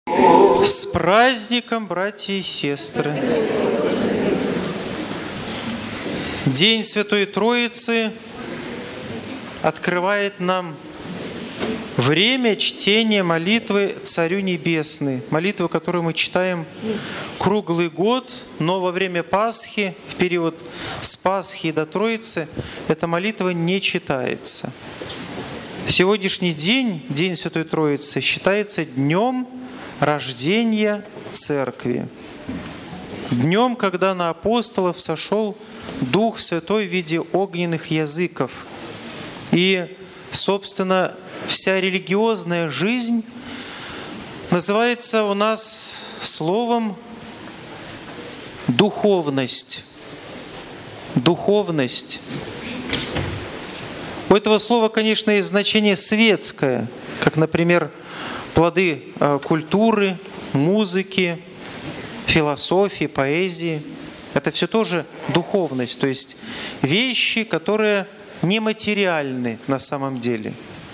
С праздником, братья и сестры! День Святой Троицы открывает нам время чтения молитвы Царю Небесный, молитву, которую мы читаем круглый год, но во время Пасхи, в период с Пасхи до Троицы, эта молитва не читается. Сегодняшний день, День Святой Троицы, считается днем рождения Церкви. Днем, когда на апостолов сошел Дух Святой в виде огненных языков. И, собственно, вся религиозная жизнь называется у нас словом духовность. Духовность. У этого слова, конечно, есть значение светское, как, например, плоды культуры, музыки, философии, поэзии. Это все тоже духовность, то есть вещи, которые нематериальны на самом деле.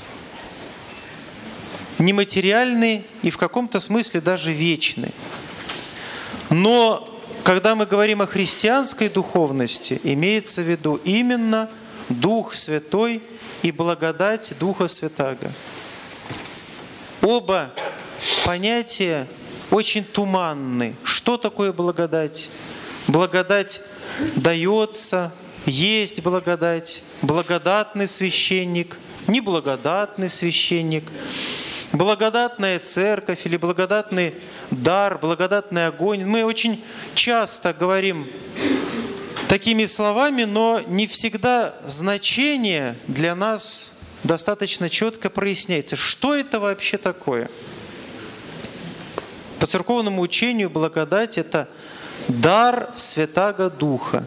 Нематериальны и в каком-то смысле даже вечны. Но когда мы говорим о христианской духовности, имеется в виду именно Дух Святой и благодать Духа Святаго. Оба понятия очень туманны. Что такое благодать? Благодать дается, есть благодать, благодатный священник, неблагодатный священник, благодатная церковь или благодатный дар, благодатный огонь. Мы очень часто говорим такими словами, но не всегда значение для нас достаточно четко проясняется. Что это вообще такое? По церковному учению благодать – это дар Святаго Духа.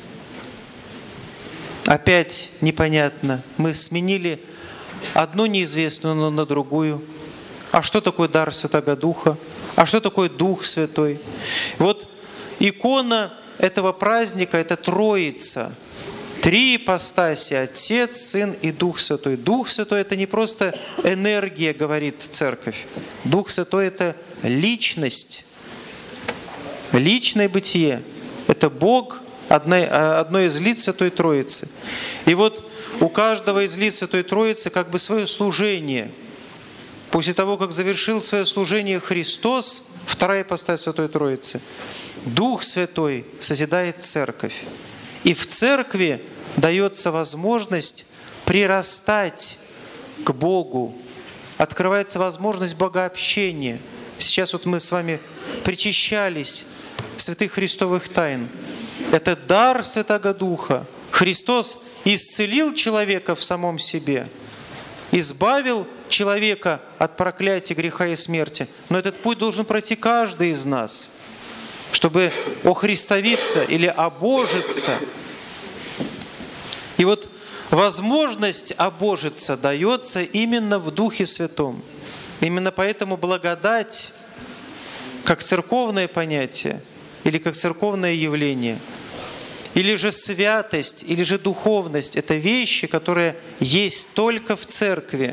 Опять непонятно. Мы сменили одну неизвестную на другую. А что такое дар Святаго Духа? А что такое Дух Святой? Вот икона этого праздника – это Троица. Три ипостаси – Отец, Сын и Дух Святой. Дух Святой – это не просто энергия, говорит Церковь. Дух Святой – это личность, личное бытие. Это Бог, одно из лиц Святой Троицы. И вот у каждого из лиц Святой Троицы как бы свое служение. После того, как завершил свое служение Христос, вторая ипостась Святой Троицы, Дух Святой созидает Церковь. И в Церкви дается возможность прирастать к Богу. Открывается возможность богообщения. Сейчас вот мы с вами причащались святых христовых тайн. Это дар Святаго Духа. Христос исцелил человека в самом себе, избавил человека от проклятия, греха и смерти. Но этот путь должен пройти каждый из нас, чтобы охристовиться или обожиться. И вот возможность обожиться дается именно в Духе Святом. Именно поэтому благодать, как церковное понятие или как церковное явление, или же святость, или же духовность – это вещи, которые есть только в церкви.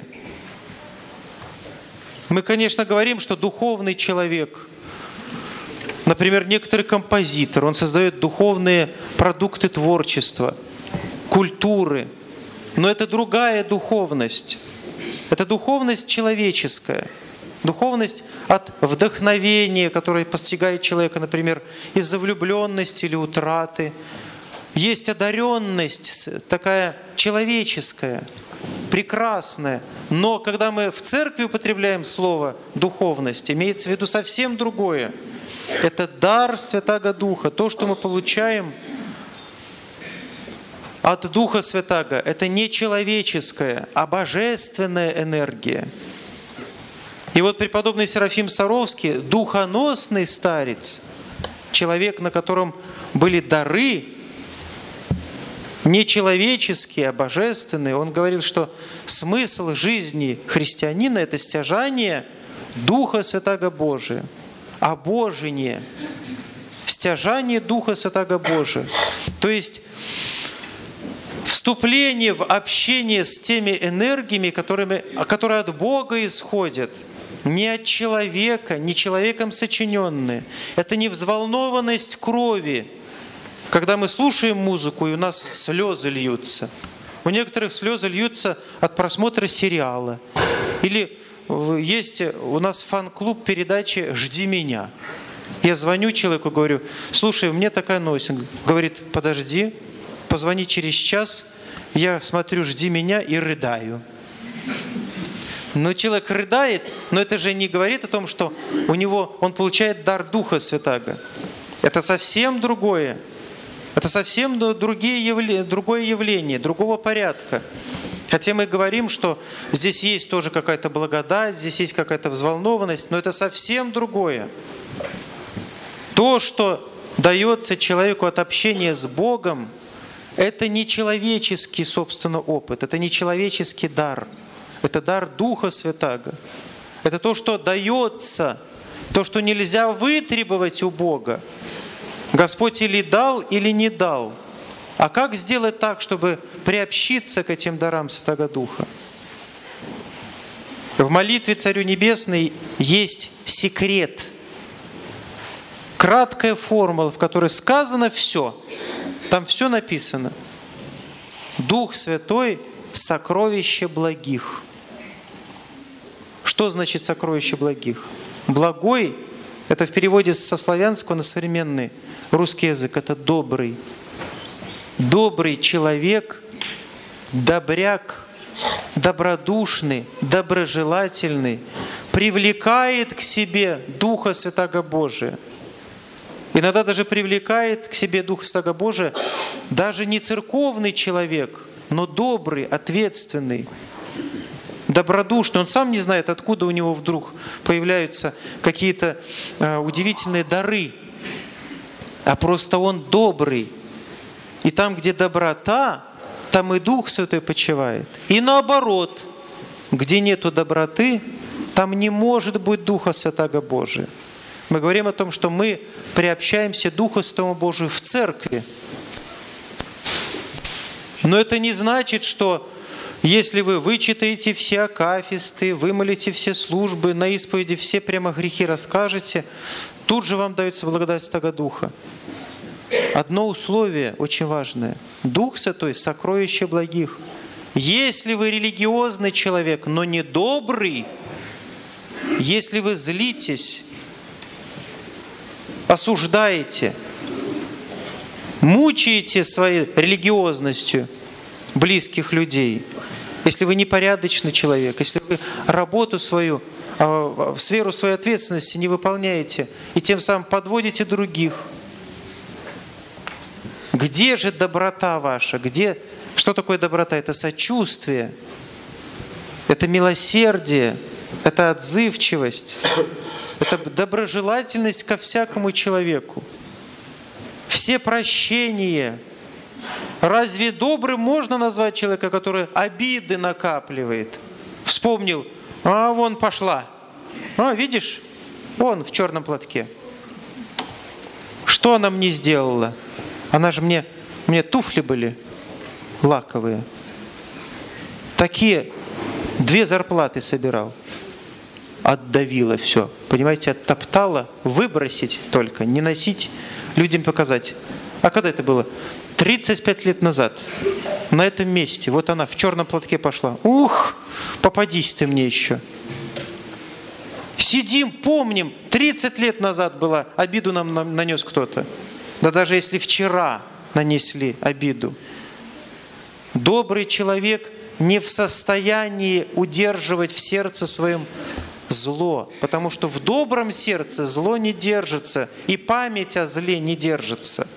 Мы, конечно, говорим, что духовный человек, например, некоторый композитор, он создает духовные продукты творчества, культуры, но это другая духовность. Это духовность человеческая, духовность от вдохновения, которое постигает человека, например, из-за влюбленности или утраты. Есть одаренность такая человеческая, прекрасная. Но когда мы в церкви употребляем слово «духовность», имеется в виду совсем другое. Это дар Святаго Духа, то, что мы получаем от Духа Святаго. Это не человеческая, а божественная энергия. И вот преподобный Серафим Саровский, духоносный старец, человек, на котором были дары, не человеческие, а божественные, он говорил, что смысл жизни христианина – это стяжание Духа Святаго Божия, обожение, стяжание Духа Святаго Божия. То есть вступление в общение с теми энергиями, которые от Бога исходят. не от человека, не человеком сочиненные. Это не взволнованность крови, когда мы слушаем музыку, и у нас слезы льются. У некоторых слезы льются от просмотра сериала. Или есть у нас фан-клуб передачи «Жди меня». Я звоню человеку, говорю: слушай, мне такая новость. Он говорит: подожди, позвони через час. Я смотрю «Жди меня» и рыдаю. Но человек рыдает, но это же не говорит о том, что он получает дар Духа Святаго. Это совсем другое. Это совсем другое явление, другого порядка. Хотя мы говорим, что здесь есть тоже какая-то благодать, здесь есть какая-то взволнованность, но это совсем другое. То, что дается человеку от общения с Богом, это не человеческий, собственно, опыт, это не человеческий дар. Это дар Духа Святаго. Это то, что дается, то, что нельзя вытребовать у Бога. Господь или дал, или не дал. А как сделать так, чтобы приобщиться к этим дарам Святаго Духа? В молитве Царю Небесной есть секрет. Краткая формула, в которой сказано все. Там все написано. Дух Святой – сокровище благих. Что значит сокровище благих? Благой – это в переводе со славянского на современный русский язык – это добрый. Добрый человек, добряк, добродушный, доброжелательный, привлекает к себе Духа Святаго Божия. Иногда даже привлекает к себе Духа Святаго Божия даже не церковный человек, но добрый, ответственный, добродушный. Он сам не знает, откуда у него вдруг появляются какие-то удивительные дары, а просто он добрый. И там, где доброта, там и Дух Святой почивает. И наоборот, где нету доброты, там не может быть Духа Святаго Божия. Мы говорим о том, что мы приобщаемся Духу Святому Божию в церкви. Но это не значит, что если вы вычитаете все акафисты, вымолите все службы, на исповеди все прямо грехи расскажете, тут же вам дается благодать Святаго Духа. Одно условие очень важное. Дух Святой – сокровище благих. Если вы религиозный человек, но не добрый, если вы злитесь, осуждаете, мучаете своей религиозностью близких людей, если вы непорядочный человек, если вы работу свою, сферу своей ответственности не выполняете и тем самым подводите других, где же доброта ваша? Что такое доброта? Это сочувствие, это милосердие, это отзывчивость, это доброжелательность ко всякому человеку. Все прощения. Разве добрым можно назвать человека, который обиды накапливает? Вспомнил, вон пошла. Видишь? Вон в черном платке. Что она мне сделала? Она же мне туфли были лаковые. Такие 2 зарплаты собирал. Отдавила все. Понимаете, оттоптала. Выбросить только, не носить, людям показать. А когда это было? 35 лет назад. На этом месте. Вот она в черном платке пошла. Ух, попадись ты мне еще. Сидим, помним. 30 лет назад была. Обиду нам нанес кто-то. Да даже если вчера нанесли обиду. Добрый человек не в состоянии удерживать в сердце своем зло, потому что в добром сердце зло не держится, и память о зле не держится.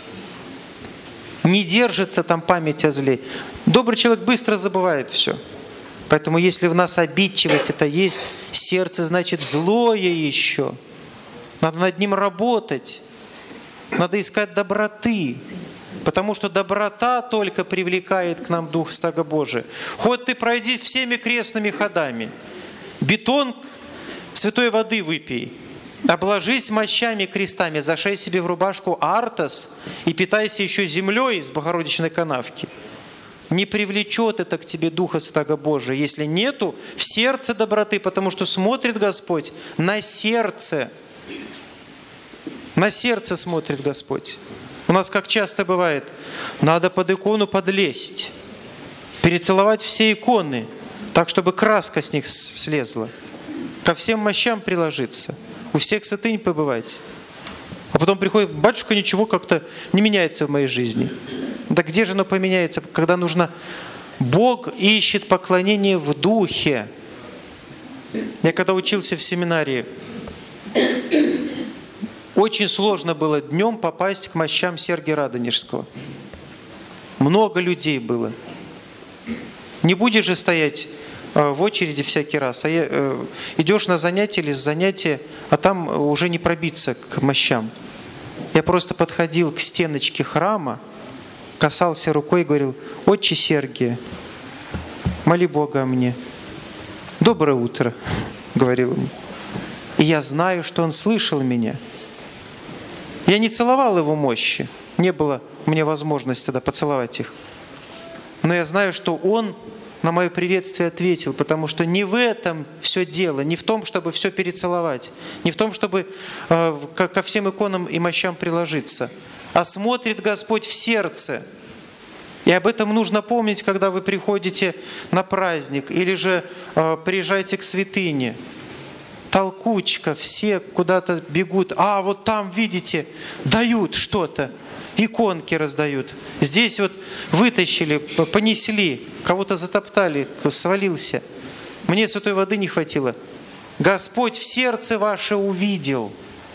Не держится там память о зле. Добрый человек быстро забывает все. Поэтому если в нас обидчивость это есть, сердце значит злое еще. Надо над ним работать. Надо искать доброты. Потому что доброта только привлекает к нам Дух Святаго Божия. Хоть ты пройди всеми крестными ходами. Бетон святой воды выпей. Обложись мощами крестами, зашей себе в рубашку артос и питайся еще землей из Богородичной канавки. Не привлечет это к тебе Духа Святаго Божия, если нету в сердце доброты, потому что смотрит Господь на сердце. На сердце смотрит Господь. У нас, как часто бывает, надо под икону подлезть, перецеловать все иконы, так, чтобы краска с них слезла, ко всем мощам приложиться, у всех святынь побывать. А потом приходит: батюшка, ничего как-то не меняется в моей жизни. Да где же оно поменяется, когда нужно... Бог ищет поклонение в духе. Я когда учился в семинарии, очень сложно было днем попасть к мощам Сергия Радонежского. Много людей было. Не будешь же стоять в очереди всякий раз, а идешь на занятие или с занятия, а там уже не пробиться к мощам. Я просто подходил к стеночке храма, касался рукой и говорил: «Отче Сергия, моли Бога о мне». «Доброе утро», — говорил ему. И я знаю, что он слышал меня. Я не целовал его мощи, не было у меня возможности тогда поцеловать их. Но я знаю, что он на мое приветствие ответил, потому что не в этом все дело, не в том, чтобы все перецеловать, не в том, чтобы ко всем иконам и мощам приложиться, а смотрит Господь в сердце. И об этом нужно помнить, когда вы приходите на праздник или же приезжаете к святыне. Толкучка, все куда-то бегут. А вот там, видите, дают что-то. Иконки раздают. Здесь вот вытащили, понесли, кого-то затоптали, кто свалился. Мне святой воды не хватило. Господь в сердце ваше увидел.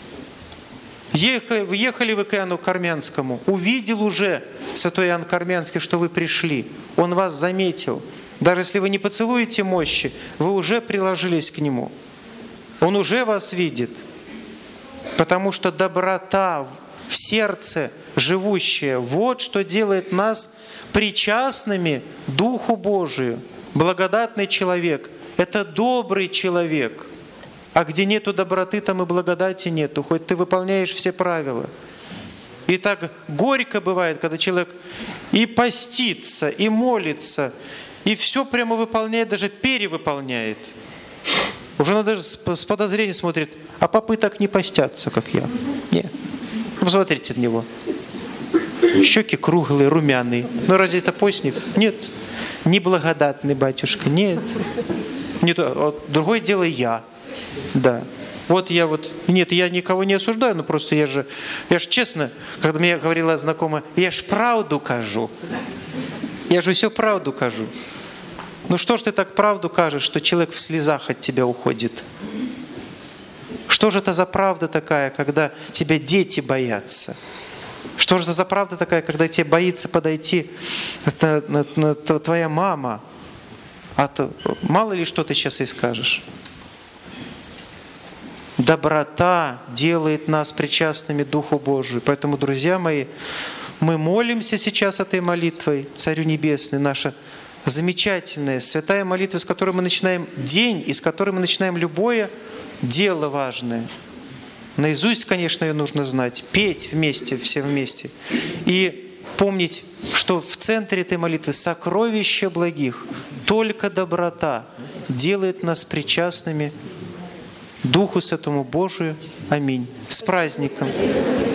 Ехали вы к Иоанну Кармянскому, увидел уже святой Иоанн Кармянский, что вы пришли. Он вас заметил. Даже если вы не поцелуете мощи, вы уже приложились к Нему. Он уже вас видит. Потому что доброта в сердце живущая, вот что делает нас причастными Духу Божию. Благодатный человек – это добрый человек. А где нету доброты, там и благодати нету, хоть ты выполняешь все правила. И так горько бывает, когда человек и постится, и молится, и все прямо выполняет, даже перевыполняет. Уже надо с подозрением смотрит: а попы так не постятся, как я. Нет. Посмотрите на него. Щеки круглые, румяные. Ну разве это постник? Нет. Неблагодатный батюшка. Нет. Нет. Другое дело я. Да. Нет, я никого не осуждаю, но просто я же честно, когда мне говорила знакомая, я ж правду кажу. Я же все правду кажу. Ну что ж ты так правду кажешь, что человек в слезах от тебя уходит? Что же это за правда такая, когда тебя дети боятся? Что же это за правда такая, когда тебе боится подойти твоя мама? А то мало ли что ты сейчас ей скажешь. Доброта делает нас причастными Духу Божию. Поэтому, друзья мои, мы молимся сейчас этой молитвой Царю Небесный, наша замечательная святая молитва, с которой мы начинаем день, и с которой мы начинаем любое дело важное. Наизусть, конечно, ее нужно знать, петь вместе, все вместе. И помнить, что в центре этой молитвы сокровище благих, только доброта делает нас причастными Духу Святому Божию. Аминь. С праздником!